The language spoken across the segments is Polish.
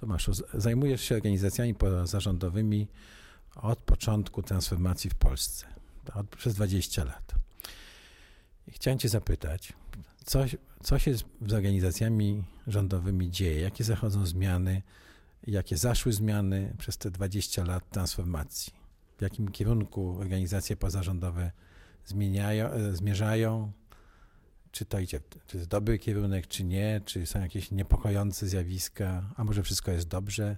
Tomaszu, zajmujesz się organizacjami pozarządowymi od początku transformacji w Polsce, przez 20 lat. I chciałem cię zapytać, co się z organizacjami rządowymi dzieje? Jakie zachodzą zmiany? Jakie zaszły zmiany przez te 20 lat transformacji? W jakim kierunku organizacje pozarządowe zmierzają? Czy to idzie, czy jest dobry kierunek, czy nie? Czy są jakieś niepokojące zjawiska? A może wszystko jest dobrze?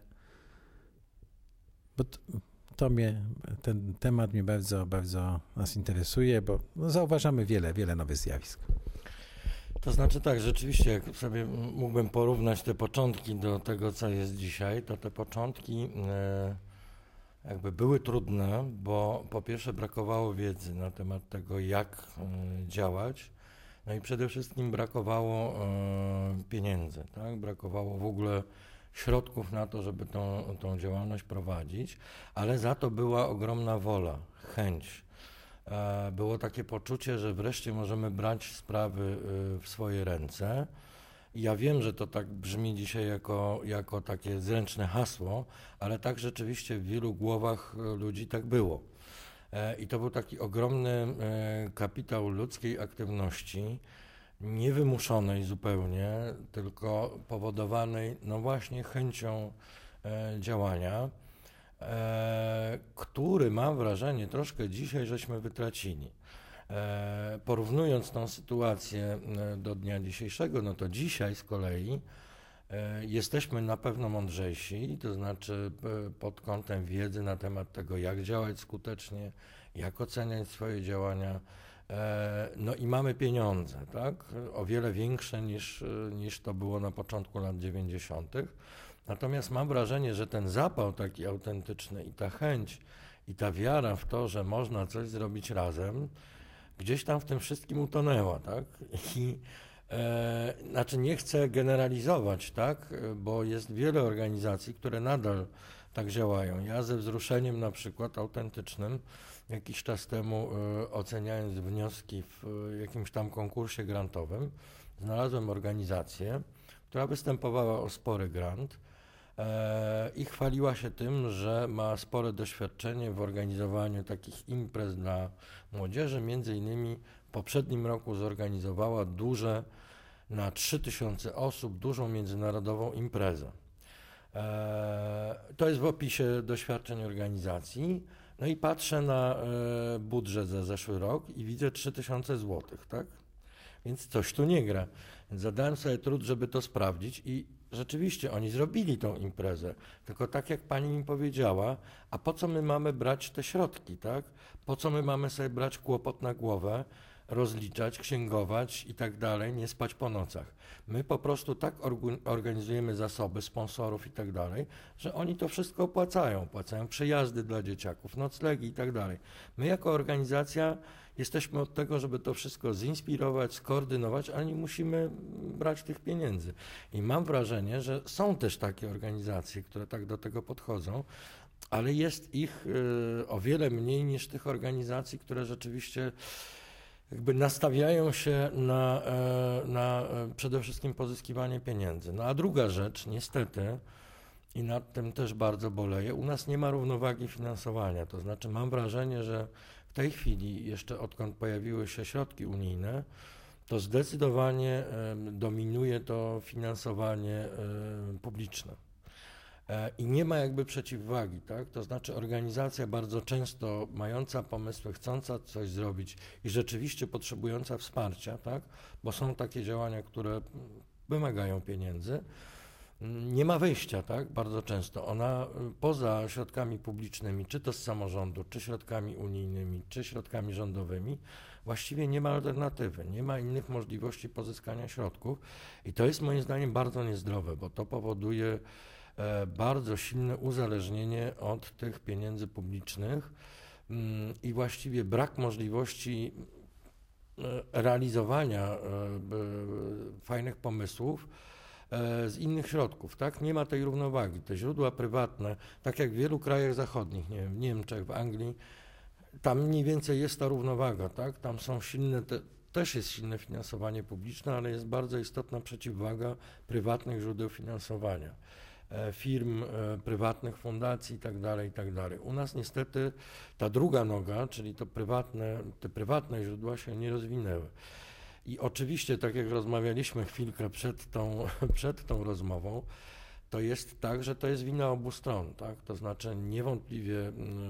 Bo ten temat mnie bardzo, bardzo nas interesuje, bo zauważamy wiele nowych zjawisk. To znaczy tak, rzeczywiście, jak sobie mógłbym porównać te początki do tego, co jest dzisiaj, to te początki jakby były trudne, bo po pierwsze brakowało wiedzy na temat tego, jak działać, no i przede wszystkim brakowało pieniędzy, tak? Brakowało w ogóle środków na to, żeby tą działalność prowadzić, ale za to była ogromna wola, chęć. Było takie poczucie, że wreszcie możemy brać sprawy w swoje ręce. I ja wiem, że to tak brzmi dzisiaj jako takie zręczne hasło, ale tak rzeczywiście w wielu głowach ludzi tak było. I to był taki ogromny kapitał ludzkiej aktywności, niewymuszonej zupełnie, tylko powodowanej no właśnie chęcią działania, który mam wrażenie troszkę dzisiaj żeśmy wytracili. Porównując tą sytuację do dnia dzisiejszego, no to dzisiaj z kolei jesteśmy na pewno mądrzejsi, to znaczy pod kątem wiedzy na temat tego, jak działać skutecznie, jak oceniać swoje działania. No i mamy pieniądze, tak? O wiele większe niż to było na początku lat 90. Natomiast mam wrażenie, że ten zapał taki autentyczny i ta chęć i ta wiara w to, że można coś zrobić razem, gdzieś tam w tym wszystkim utonęła, tak? I znaczy nie chcę generalizować, tak? Bo jest wiele organizacji, które nadal tak działają. Ja ze wzruszeniem na przykład autentycznym jakiś czas temu oceniając wnioski w jakimś tam konkursie grantowym, znalazłem organizację, która występowała o spory grant i chwaliła się tym, że ma spore doświadczenie w organizowaniu takich imprez dla młodzieży. Między innymi w poprzednim roku zorganizowała na 3000 osób dużą międzynarodową imprezę. To jest w opisie doświadczeń organizacji. No i patrzę na budżet za zeszły rok i widzę 3000 złotych, tak? Więc coś tu nie gra. Więc zadałem sobie trud, żeby to sprawdzić i rzeczywiście oni zrobili tą imprezę. Tylko tak jak pani mi powiedziała, a po co my mamy brać te środki, tak? Po co my mamy sobie brać kłopot na głowę, rozliczać, księgować i tak dalej, nie spać po nocach. My po prostu tak organizujemy zasoby sponsorów i tak dalej, że oni to wszystko opłacają przejazdy dla dzieciaków, noclegi i tak dalej. My jako organizacja jesteśmy od tego, żeby to wszystko zinspirować, skoordynować, ale nie musimy brać tych pieniędzy. I mam wrażenie, że są też takie organizacje, które tak do tego podchodzą, ale jest ich o wiele mniej niż tych organizacji, które rzeczywiście jakby nastawiają się na przede wszystkim pozyskiwanie pieniędzy. No a druga rzecz, niestety, i nad tym też bardzo boleję, u nas nie ma równowagi finansowania. To znaczy mam wrażenie, że w tej chwili, jeszcze odkąd pojawiły się środki unijne, to zdecydowanie dominuje to finansowanie publiczne. I nie ma jakby przeciwwagi, tak? To znaczy organizacja bardzo często mająca pomysły, chcąca coś zrobić i rzeczywiście potrzebująca wsparcia, tak? Bo są takie działania, które wymagają pieniędzy, nie ma wyjścia, tak? Bardzo często. Ona poza środkami publicznymi, czy to z samorządu, czy środkami unijnymi, czy środkami rządowymi, właściwie nie ma alternatywy, nie ma innych możliwości pozyskania środków i to jest moim zdaniem bardzo niezdrowe, bo to powoduje bardzo silne uzależnienie od tych pieniędzy publicznych i właściwie brak możliwości realizowania fajnych pomysłów z innych środków, tak? Nie ma tej równowagi. Te źródła prywatne, tak jak w wielu krajach zachodnich, nie wiem, w Niemczech, w Anglii, tam mniej więcej jest ta równowaga, tak? Tam są też jest silne finansowanie publiczne, ale jest bardzo istotna przeciwwaga prywatnych źródeł finansowania. firm prywatnych, fundacji itd., itd. U nas niestety ta druga noga, czyli te prywatne źródła się nie rozwinęły. I oczywiście, tak jak rozmawialiśmy chwilkę przed tą rozmową, to jest tak, że to jest wina obu stron, tak? To znaczy niewątpliwie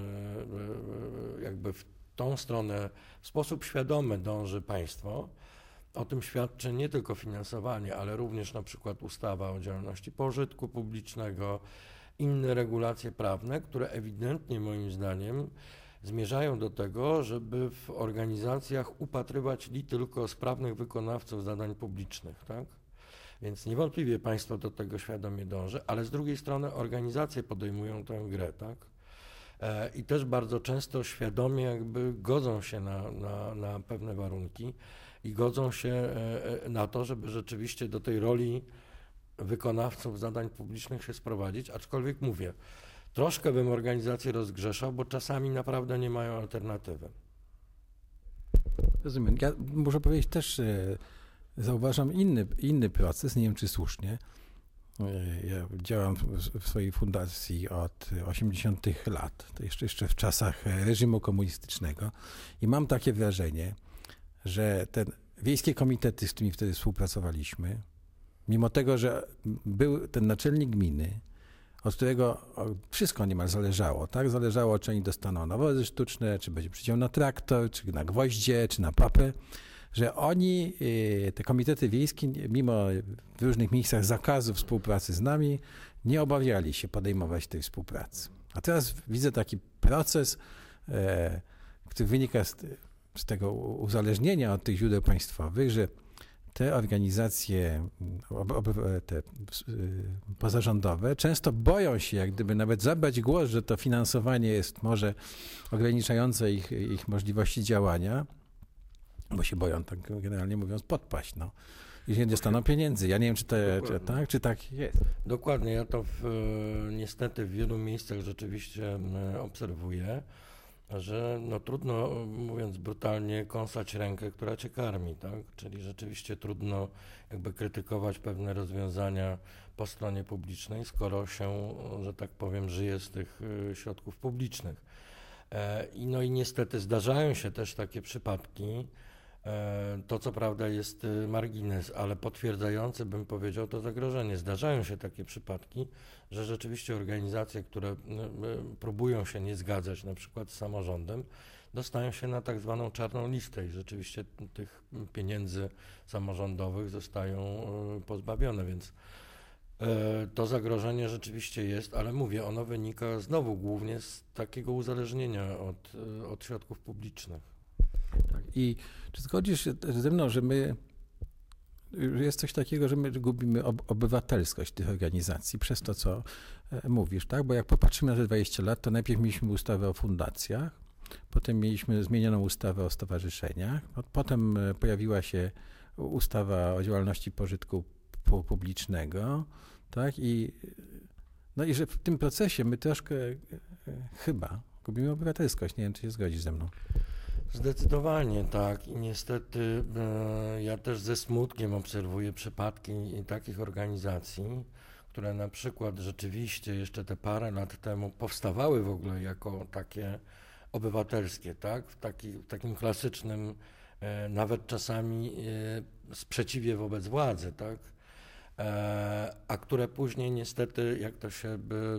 jakby w tą stronę w sposób świadomy dąży państwo. O tym świadczy nie tylko finansowanie, ale również na przykład ustawa o działalności pożytku publicznego, inne regulacje prawne, które ewidentnie moim zdaniem zmierzają do tego, żeby w organizacjach upatrywać tylko sprawnych wykonawców zadań publicznych, tak? Więc niewątpliwie państwo do tego świadomie dąży, ale z drugiej strony organizacje podejmują tę grę, tak? I też bardzo często świadomie jakby godzą się na pewne warunki i godzą się na to, żeby rzeczywiście do tej roli wykonawców zadań publicznych się sprowadzić, aczkolwiek mówię, troszkę bym organizację rozgrzeszał, bo czasami naprawdę nie mają alternatywy. Rozumiem. Ja muszę powiedzieć też, zauważam inny proces, nie wiem czy słusznie. Ja działam w swojej fundacji od 80 lat, to jeszcze w czasach reżimu komunistycznego i mam takie wrażenie, że te wiejskie komitety, z którymi wtedy współpracowaliśmy, mimo tego, że był ten naczelnik gminy, od którego wszystko niemal zależało, tak? Zależało, czy oni dostaną nawozy sztuczne, czy będzie przydział na traktor, czy na gwoździe, czy na papę, że oni, te komitety wiejskie, mimo w różnych miejscach zakazu współpracy z nami, nie obawiali się podejmować tej współpracy. A teraz widzę taki proces, który wynika z tego uzależnienia od tych źródeł państwowych, że te organizacje te pozarządowe często boją się jak gdyby nawet zabrać głos, że to finansowanie jest może ograniczające ich możliwości działania, bo się boją, tak generalnie mówiąc, podpaść. No. I nie dostaną pieniędzy. Ja nie wiem, czy tak jest. Dokładnie. Ja to niestety w wielu miejscach rzeczywiście obserwuję, że no trudno, mówiąc brutalnie, kąsać rękę, która cię karmi, tak? Czyli rzeczywiście trudno jakby krytykować pewne rozwiązania po stronie publicznej, skoro się, że tak powiem, żyje z tych środków publicznych. No i niestety zdarzają się też takie przypadki. To co prawda jest margines, ale potwierdzający, bym powiedział, to zagrożenie. Zdarzają się takie przypadki, że rzeczywiście organizacje, które próbują się nie zgadzać na przykład z samorządem, dostają się na tak zwaną czarną listę i rzeczywiście tych pieniędzy samorządowych zostają pozbawione, więc to zagrożenie rzeczywiście jest, ale mówię, ono wynika znowu głównie z takiego uzależnienia od środków publicznych. Tak. I czy zgodzisz się ze mną, że jest coś takiego, że my gubimy obywatelskość tych organizacji przez to, co mówisz, tak? Bo jak popatrzymy na te 20 lat, to najpierw mieliśmy ustawę o fundacjach, potem mieliśmy zmienioną ustawę o stowarzyszeniach, potem pojawiła się ustawa o działalności pożytku publicznego, tak? I że w tym procesie my troszkę chyba gubimy obywatelskość. Nie wiem, czy się zgodzisz ze mną. Zdecydowanie tak i niestety ja też ze smutkiem obserwuję przypadki takich organizacji, które na przykład rzeczywiście jeszcze te parę lat temu powstawały w ogóle jako takie obywatelskie, tak? W takim klasycznym, nawet czasami sprzeciwie wobec władzy, tak? A które później niestety, jak to się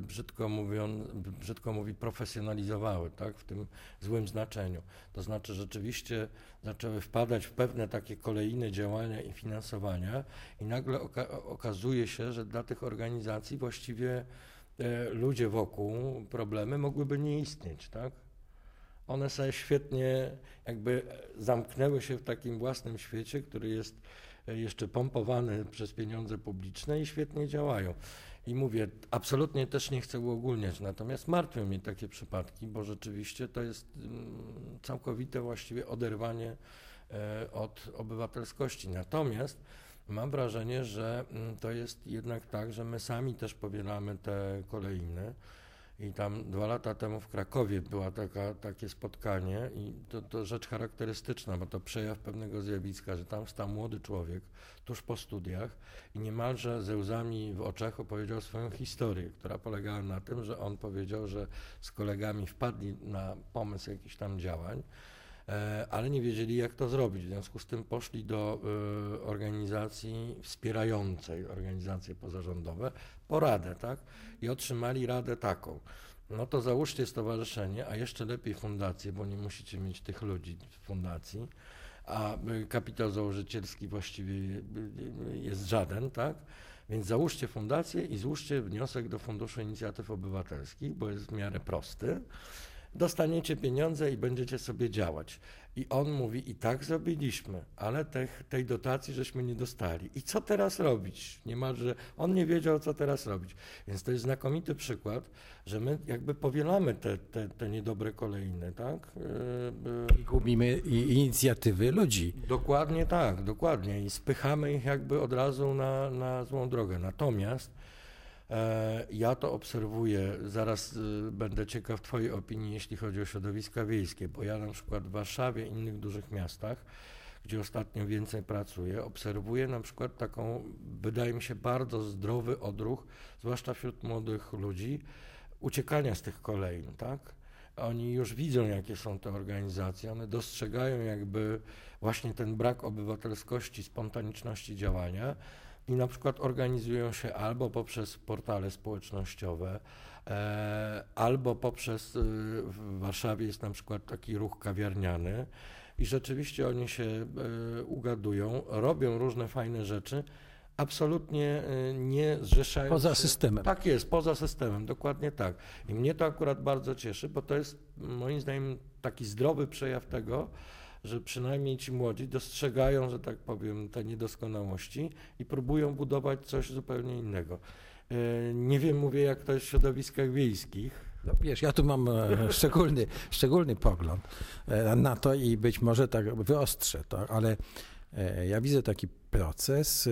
brzydko mówi, profesjonalizowały, tak, w tym złym znaczeniu. To znaczy rzeczywiście zaczęły wpadać w pewne takie kolejne działania i finansowania i nagle okazuje się, że dla tych organizacji właściwie ludzie wokół, problemy mogłyby nie istnieć, tak? One sobie świetnie jakby zamknęły się w takim własnym świecie, który jest jeszcze pompowany przez pieniądze publiczne i świetnie działają. I mówię, absolutnie też nie chcę uogólniać, natomiast martwią mnie takie przypadki, bo rzeczywiście to jest całkowite właściwie oderwanie od obywatelskości. Natomiast mam wrażenie, że to jest jednak tak, że my sami też powielamy te kolejne I tam 2 lata temu w Krakowie było takie spotkanie i to rzecz charakterystyczna, bo to przejaw pewnego zjawiska, że tam stał młody człowiek tuż po studiach i niemalże ze łzami w oczach opowiedział swoją historię, która polegała na tym, że on powiedział, że z kolegami wpadli na pomysł jakichś tam działań, ale nie wiedzieli, jak to zrobić. W związku z tym poszli do organizacji wspierającej, organizacje pozarządowe, po radę, tak? I otrzymali radę taką. No to załóżcie stowarzyszenie, a jeszcze lepiej fundację, bo nie musicie mieć tych ludzi w fundacji, a kapitał założycielski właściwie jest żaden, tak? Więc załóżcie fundację i złóżcie wniosek do Funduszu Inicjatyw Obywatelskich, bo jest w miarę prosty. Dostaniecie pieniądze i będziecie sobie działać. I on mówi, i tak zrobiliśmy, ale tej dotacji żeśmy nie dostali. I co teraz robić? Niemalże on nie wiedział, co teraz robić. Więc to jest znakomity przykład, że my jakby powielamy te niedobre kolejne, tak? I gubimy inicjatywy ludzi. Dokładnie tak, dokładnie. I spychamy ich jakby od razu na złą drogę. Natomiast ja to obserwuję, zaraz będę ciekaw twojej opinii, jeśli chodzi o środowiska wiejskie, bo ja na przykład w Warszawie i innych dużych miastach, gdzie ostatnio więcej pracuję, obserwuję na przykład taką, wydaje mi się, bardzo zdrowy odruch, zwłaszcza wśród młodych ludzi, uciekania z tych kolejn, tak? Oni już widzą, jakie są te organizacje, one dostrzegają jakby właśnie ten brak obywatelskości, spontaniczności działania, i na przykład organizują się albo poprzez portale społecznościowe, albo poprzez, w Warszawie jest na przykład taki ruch kawiarniany i rzeczywiście oni się ugadują, robią różne fajne rzeczy, absolutnie nie zrzeszają Poza się. systemem. Tak jest, poza systemem, dokładnie tak. I mnie to akurat bardzo cieszy, bo to jest moim zdaniem taki zdrowy przejaw tego, że przynajmniej ci młodzi dostrzegają, że tak powiem, te niedoskonałości i próbują budować coś zupełnie innego. Nie wiem, mówię, jak to jest w środowiskach wiejskich. No wiesz, ja tu mam szczególny pogląd na to i być może tak wyostrzę to, ale ja widzę taki proces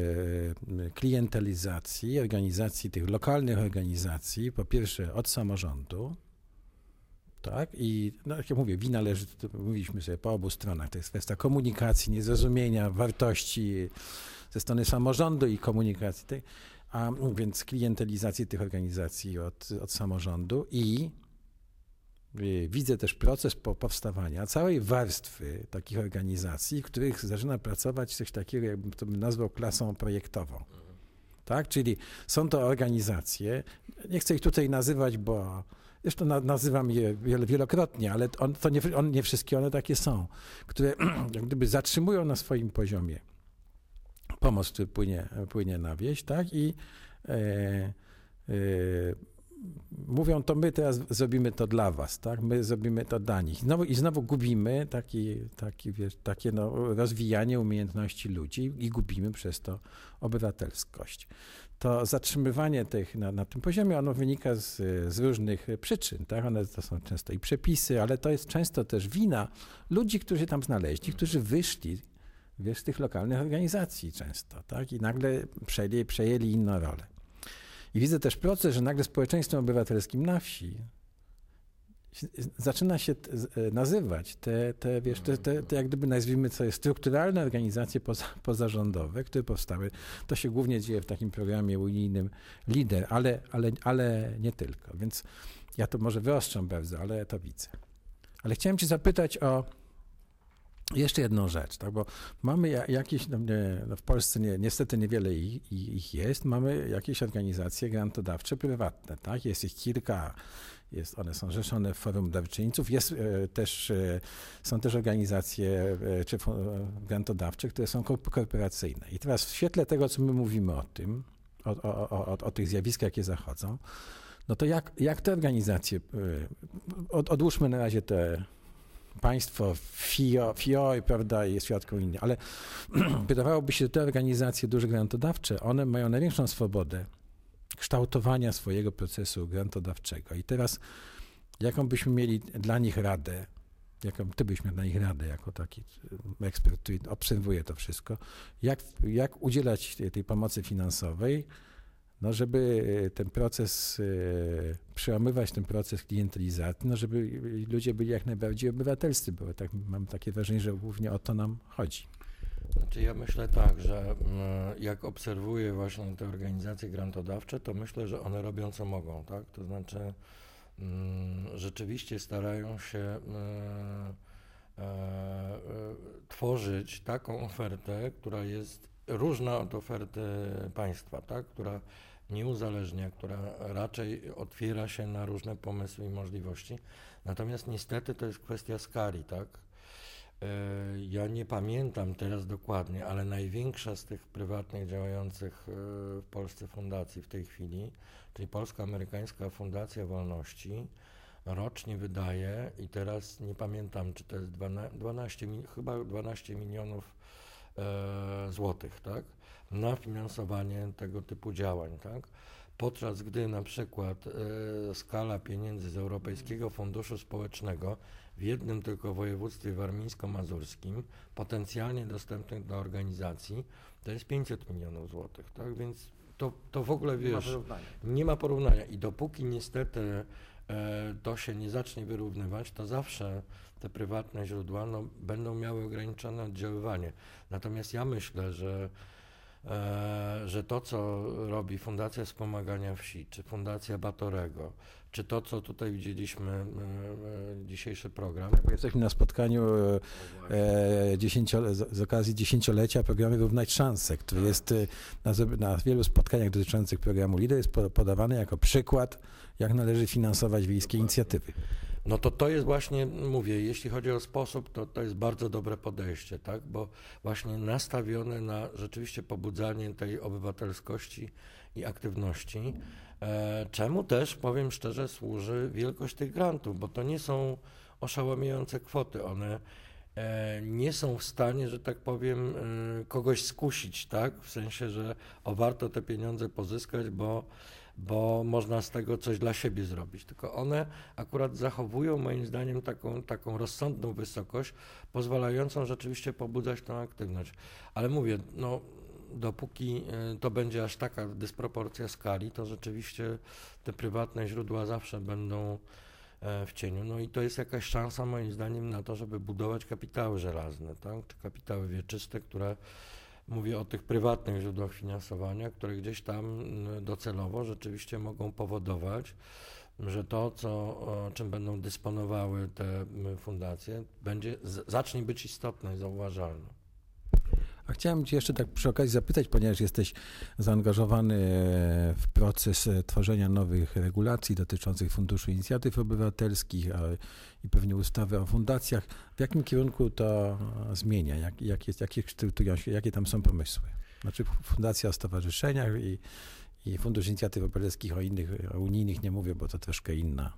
klientelizacji, organizacji tych lokalnych organizacji, po pierwsze od samorządu, tak? I no, jak ja mówię, wina leży, mówiliśmy sobie po obu stronach, to jest kwestia komunikacji, niezrozumienia wartości ze strony samorządu i komunikacji tej, a więc klientelizacji tych organizacji od samorządu i widzę też proces powstawania całej warstwy takich organizacji, w których zaczyna pracować coś takiego, jakbym to nazwał klasą projektową. Tak? Czyli są to organizacje, nie chcę ich tutaj nazywać, bo zresztą nazywam je wielokrotnie, ale nie wszystkie one takie są, które jak gdyby zatrzymują na swoim poziomie pomoc, który płynie na wieś, tak? I mówią, to my teraz zrobimy to dla was, tak? My zrobimy to dla nich. Znowu gubimy takie rozwijanie umiejętności ludzi i gubimy przez to obywatelskość. To zatrzymywanie tych na tym poziomie, ono wynika z różnych przyczyn, tak? One to są często i przepisy, ale to jest często też wina ludzi, którzy tam znaleźli, którzy wyszli z tych lokalnych organizacji często, tak? I nagle przejęli inną rolę. I widzę też proces, że nagle społeczeństwem obywatelskim na wsi zaczyna się nazywać te jak gdyby nazwijmy sobie strukturalne organizacje pozarządowe, które powstały. To się głównie dzieje w takim programie unijnym LIDER, ale nie tylko. Więc ja to może wyostrzam bardzo, ale to widzę. Ale chciałem cię zapytać o jeszcze jedną rzecz, tak? Bo mamy jakieś, w Polsce niestety niewiele ich jest, mamy jakieś organizacje grantodawcze prywatne, tak? Jest ich kilka, one są zrzeszone w Forum Darczyńców, są też organizacje czy grantodawcze, które są korporacyjne. I teraz w świetle tego, co my mówimy o tym, o tych zjawiskach, jakie zachodzą, no to jak te organizacje, odłóżmy na razie te państwo, FIO, prawda, jest świadką inny, ale wydawałoby się, że te organizacje duże grantodawcze, one mają największą swobodę kształtowania swojego procesu grantodawczego. I teraz, jaką byśmy mieli dla nich radę, jaką ty byś miał dla nich radę, jako taki ekspert, który obserwuje to wszystko, jak udzielać tej pomocy finansowej, no żeby ten proces, przełamywać ten proces klientelizacji, no żeby ludzie byli jak najbardziej obywatelscy, bo tak, mam takie wrażenie, że głównie o to nam chodzi. Znaczy ja myślę tak, że jak obserwuję właśnie te organizacje grantodawcze, to myślę, że one robią co mogą, tak? To znaczy rzeczywiście starają się tworzyć taką ofertę, która jest różna od oferty państwa, tak? Która nie uzależnia, która raczej otwiera się na różne pomysły i możliwości. Natomiast niestety to jest kwestia skali, tak? Ja nie pamiętam teraz dokładnie, ale największa z tych prywatnych działających w Polsce fundacji w tej chwili, czyli Polsko-Amerykańska Fundacja Wolności, rocznie wydaje, i teraz nie pamiętam, czy to jest 12 milionów złotych, tak, na finansowanie tego typu działań, tak, podczas gdy na przykład skala pieniędzy z Europejskiego Funduszu Społecznego w jednym tylko województwie warmińsko-mazurskim, potencjalnie dostępnych dla organizacji, to jest 500 milionów złotych, tak, więc to w ogóle, wiesz, nie ma porównania i dopóki niestety to się nie zacznie wyrównywać, to zawsze te prywatne źródła będą miały ograniczone oddziaływanie. Natomiast ja myślę, że to, co robi Fundacja Wspomagania Wsi, czy Fundacja Batorego, czy to, co tutaj widzieliśmy, dzisiejszy program. Jesteśmy na spotkaniu z okazji 10-lecia programu Wyrównać Szanse, który jest na wielu spotkaniach dotyczących programu LIDER jest podawany jako przykład, jak należy finansować wiejskie inicjatywy. No to jest właśnie, mówię, jeśli chodzi o sposób, to jest bardzo dobre podejście, tak? Bo właśnie nastawione na rzeczywiście pobudzanie tej obywatelskości i aktywności, czemu też, powiem szczerze, służy wielkość tych grantów, bo to nie są oszałamiające kwoty, one nie są w stanie, że tak powiem, kogoś skusić, tak? W sensie, że warto te pieniądze pozyskać, bo można z tego coś dla siebie zrobić, tylko one akurat zachowują moim zdaniem taką rozsądną wysokość, pozwalającą rzeczywiście pobudzać tą aktywność. Ale mówię, no dopóki to będzie aż taka dysproporcja skali, to rzeczywiście te prywatne źródła zawsze będą w cieniu. No i to jest jakaś szansa moim zdaniem na to, żeby budować kapitały żelazne, tak? Czy kapitały wieczyste, które, mówię o tych prywatnych źródłach finansowania, które gdzieś tam docelowo rzeczywiście mogą powodować, że to, czym będą dysponowały te fundacje, zacznie być istotne i zauważalne. A chciałem Cię jeszcze tak przy okazji zapytać, ponieważ jesteś zaangażowany w proces tworzenia nowych regulacji dotyczących Funduszu Inicjatyw Obywatelskich i pewnie ustawy o fundacjach. W jakim kierunku to zmienia? Jakie kształtują się, jakie tam są pomysły? Znaczy fundacja o stowarzyszeniach i Fundusz Inicjatyw Obywatelskich o unijnych nie mówię, bo to troszkę inna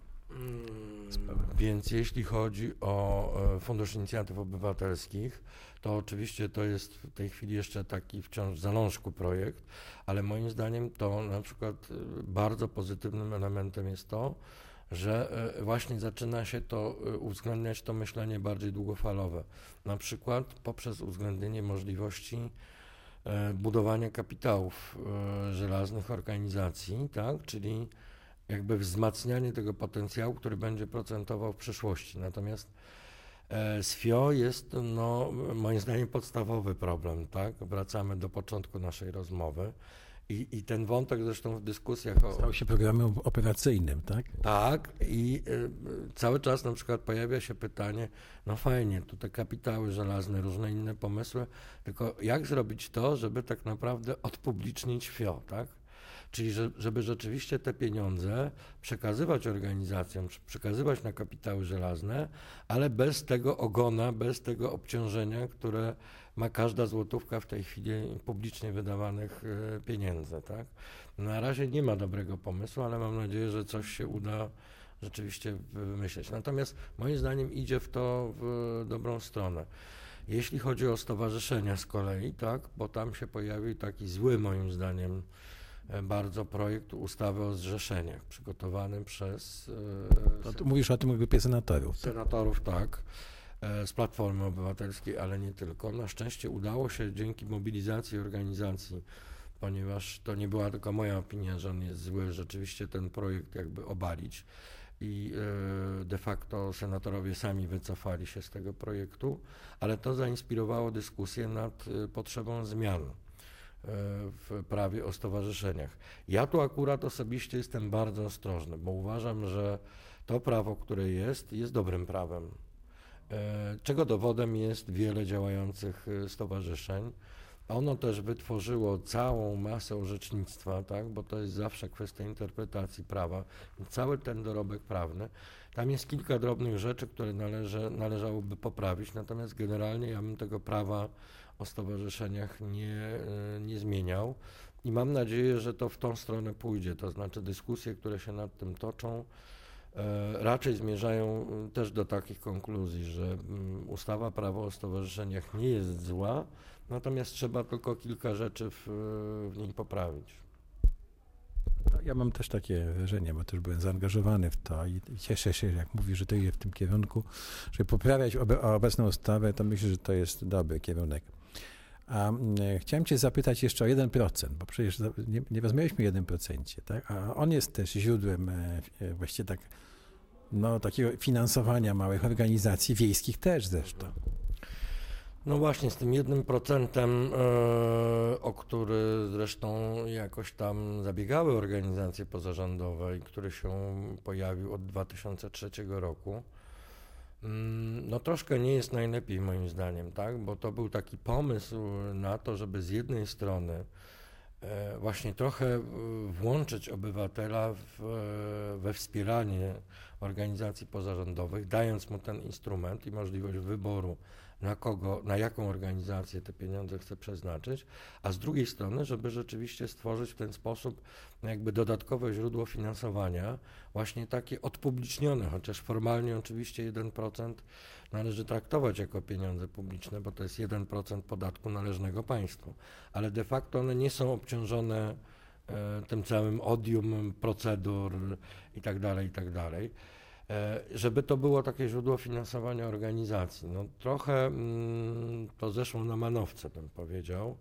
sprawa. Więc jeśli chodzi o Fundusz Inicjatyw Obywatelskich, to oczywiście to jest w tej chwili jeszcze taki wciąż w zalążku projekt, ale moim zdaniem to na przykład bardzo pozytywnym elementem jest to, że właśnie zaczyna się to uwzględniać to myślenie bardziej długofalowe. Na przykład poprzez uwzględnienie możliwości budowania kapitałów żelaznych organizacji, tak, czyli jakby wzmacnianie tego potencjału, który będzie procentował w przyszłości. Natomiast z FIO jest, no, moim zdaniem podstawowy problem, tak? Wracamy do początku naszej rozmowy i ten wątek zresztą w dyskusjach stał się programem operacyjnym, tak? Tak, i cały czas na przykład pojawia się pytanie, no fajnie, tu te kapitały żelazne, różne inne pomysły, tylko jak zrobić to, żeby tak naprawdę odpublicznić FIO, tak? Czyli żeby rzeczywiście te pieniądze przekazywać organizacjom, przekazywać na kapitały żelazne, ale bez tego ogona, bez tego obciążenia, które ma każda złotówka w tej chwili publicznie wydawanych pieniędzy. Tak? Na razie nie ma dobrego pomysłu, ale mam nadzieję, że coś się uda rzeczywiście wymyśleć. Natomiast moim zdaniem idzie to w dobrą stronę. Jeśli chodzi o stowarzyszenia z kolei, tak, bo tam się pojawił taki zły moim zdaniem bardzo projekt ustawy o zrzeszeniach przygotowany przez... Tu mówisz o tym grupie senatorów. Senatorów, tak, z Platformy Obywatelskiej, ale nie tylko. Na szczęście udało się dzięki mobilizacji organizacji ponieważ to nie była tylko moja opinia, że on jest zły, rzeczywiście ten projekt jakby obalić i de facto senatorowie sami wycofali się z tego projektu, ale to zainspirowało dyskusję nad potrzebą zmian w prawie o stowarzyszeniach. Ja tu akurat osobiście jestem bardzo ostrożny, bo uważam, że to prawo, które jest dobrym prawem, czego dowodem jest wiele działających stowarzyszeń. Ono też wytworzyło całą masę orzecznictwa, tak, bo to jest zawsze kwestia interpretacji prawa. Cały ten dorobek prawny. Tam jest kilka drobnych rzeczy, które należałoby poprawić, natomiast generalnie ja bym tego prawa o stowarzyszeniach nie zmieniał i mam nadzieję, że to w tą stronę pójdzie, to znaczy dyskusje, które się nad tym toczą, raczej zmierzają też do takich konkluzji, że ustawa prawo o stowarzyszeniach nie jest zła, natomiast trzeba tylko kilka rzeczy w niej poprawić. Ja mam też takie wrażenie, bo też byłem zaangażowany w to i cieszę się, jak mówisz, że to idzie w tym kierunku, żeby poprawiać obecną ustawę, to myślę, że to jest dobry kierunek. A chciałem cię zapytać jeszcze o 1%, bo przecież nie rozmawialiśmy o 1%, tak? A on jest też źródłem właściwie tak, no, takiego finansowania małych organizacji wiejskich też zresztą. No właśnie, z tym 1%, o który zresztą jakoś tam zabiegały organizacje pozarządowe i który się pojawił od 2003 roku, no troszkę nie jest najlepiej moim zdaniem, tak? Bo to był taki pomysł na to, żeby z jednej strony właśnie trochę włączyć obywatela we wspieranie organizacji pozarządowych, dając mu ten instrument i możliwość wyboru, na jaką organizację te pieniądze chce przeznaczyć, a z drugiej strony, żeby rzeczywiście stworzyć w ten sposób jakby dodatkowe źródło finansowania, właśnie takie odpublicznione, chociaż formalnie oczywiście 1% należy traktować jako pieniądze publiczne, bo to jest 1% podatku należnego państwu, ale de facto one nie są obciążone tym całym odium procedur i tak dalej. Żeby to było takie źródło finansowania organizacji. No trochę to zeszło na manowce, bym powiedział,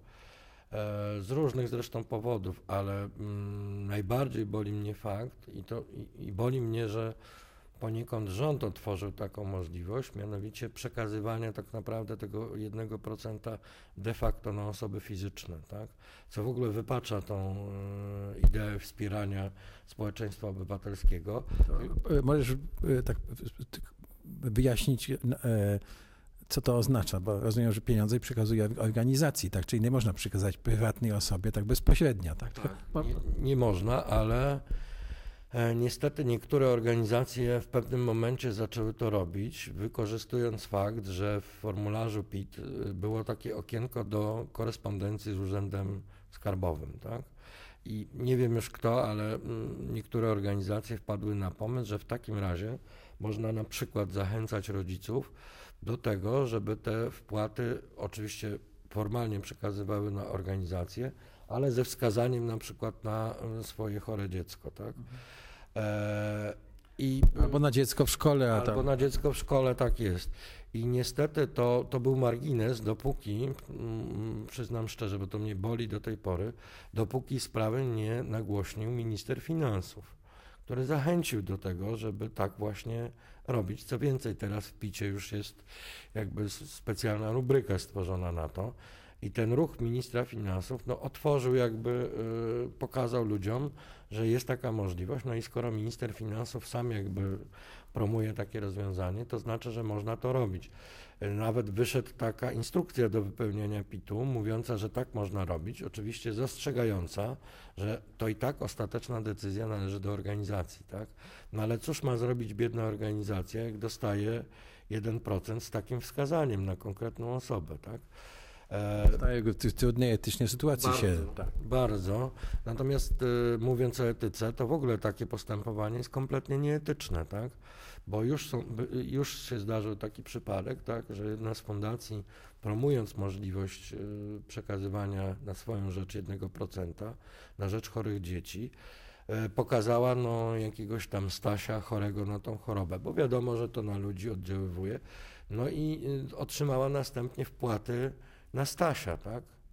z różnych zresztą powodów, ale najbardziej boli mnie fakt i boli mnie, że poniekąd rząd otworzył taką możliwość, mianowicie przekazywania tak naprawdę tego 1% de facto na osoby fizyczne, tak? Co w ogóle wypacza tą ideę wspierania społeczeństwa obywatelskiego. Możesz tak wyjaśnić, co to oznacza, bo rozumiem, że pieniądze przekazuje organizacji, tak? Czyli nie można przekazać prywatnej osobie tak bezpośrednio, tak? Nie można, ale niestety niektóre organizacje w pewnym momencie zaczęły to robić, wykorzystując fakt, że w formularzu PIT było takie okienko do korespondencji z Urzędem Skarbowym, tak? I nie wiem już kto, ale niektóre organizacje wpadły na pomysł, że w takim razie można na przykład zachęcać rodziców do tego, żeby te wpłaty oczywiście formalnie przekazywały na organizację, ale ze wskazaniem na przykład na swoje chore dziecko, tak? Albo na dziecko w szkole. Albo na dziecko w szkole, tak jest. I niestety to był margines, dopóki, przyznam szczerze, bo to mnie boli do tej pory, dopóki sprawy nie nagłośnił minister finansów, który zachęcił do tego, żeby tak właśnie robić. Co więcej, teraz w PIT-cie już jest jakby specjalna rubryka stworzona na to. I ten ruch ministra finansów otworzył jakby, pokazał ludziom, że jest taka możliwość, no i skoro minister finansów sam jakby promuje takie rozwiązanie, to znaczy, że można to robić. Nawet wyszedł taka instrukcja do wypełnienia PIT-u, mówiąca, że tak można robić, oczywiście zastrzegająca, że to i tak ostateczna decyzja należy do organizacji, tak? No ale cóż ma zrobić biedna organizacja, jak dostaje 1% z takim wskazaniem na konkretną osobę, tak? W trudnej etycznie sytuacji Bardzo. Natomiast mówiąc o etyce, to w ogóle takie postępowanie jest kompletnie nieetyczne, tak? Bo już się zdarzył taki przypadek, tak, że jedna z fundacji, promując możliwość przekazywania na swoją rzecz 1% na rzecz chorych dzieci, pokazała jakiegoś tam Stasia chorego na tą chorobę, bo wiadomo, że to na ludzi oddziaływuje. No i otrzymała następnie wpłaty na Stasia, tak?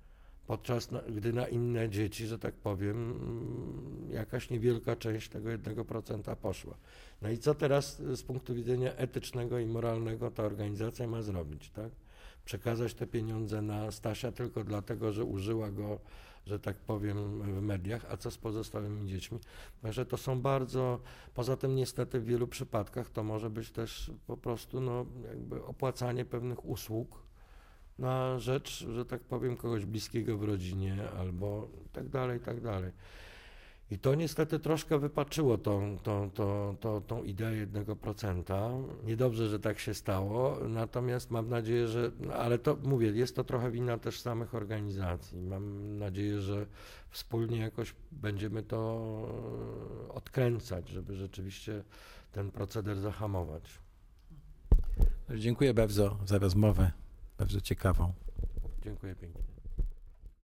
podczas gdy na inne dzieci, że tak powiem, jakaś niewielka część tego 1% poszła. No i co teraz z punktu widzenia etycznego i moralnego ta organizacja ma zrobić, tak? Przekazać te pieniądze na Stasia tylko dlatego, że użyła go, że tak powiem, w mediach, a co z pozostałymi dziećmi? Także to są bardzo, poza tym niestety w wielu przypadkach to może być też po prostu jakby opłacanie pewnych usług na rzecz, że tak powiem, kogoś bliskiego w rodzinie albo tak dalej, tak dalej. I to niestety troszkę wypaczyło tą ideę 1%. Niedobrze, że tak się stało, natomiast mam nadzieję, że, ale to mówię, jest to trochę wina też samych organizacji. Mam nadzieję, że wspólnie jakoś będziemy to odkręcać, żeby rzeczywiście ten proceder zahamować. Dziękuję bardzo za rozmowę, bardzo ciekawą. Dziękuję pięknie.